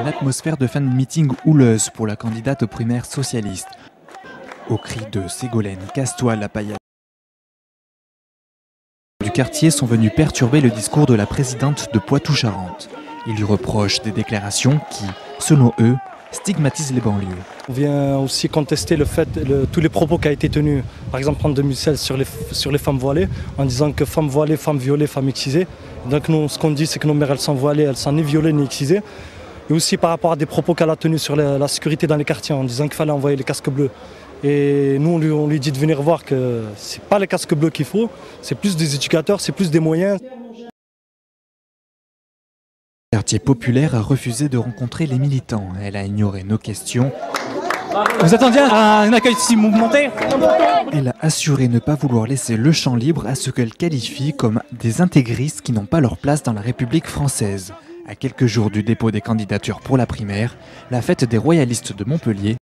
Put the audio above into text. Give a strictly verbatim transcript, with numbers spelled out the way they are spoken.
Une atmosphère de fin de meeting houleuse pour la candidate aux primaires socialistes. Au cri de Ségolène, casse-toi la paillette. Du quartier sont venus perturber le discours de la présidente de Poitou-Charentes. Ils lui reprochent des déclarations qui, selon eux, stigmatisent les banlieues. On vient aussi contester le fait, le, tous les propos qui ont été tenus, par exemple en deux mille seize sur les, sur les femmes voilées, en disant que femmes voilées, femmes violées, femmes excisées. Donc nous, ce qu'on dit, c'est que nos mères, elles sont voilées, elles sont ni violées ni excisées. Et aussi par rapport à des propos qu'elle a tenus sur la, la sécurité dans les quartiers, en disant qu'il fallait envoyer les casques bleus. Et nous, on lui, on lui dit de venir voir que ce n'est pas les casques bleus qu'il faut, c'est plus des éducateurs, c'est plus des moyens. Le quartier populaire a refusé de rencontrer les militants. Elle a ignoré nos questions. Vous attendiez à un accueil si mouvementé? Elle a assuré ne pas vouloir laisser le champ libre à ce qu'elle qualifie comme des intégristes qui n'ont pas leur place dans la République française. À quelques jours du dépôt des candidatures pour la primaire, la fête des royalistes de Montpellier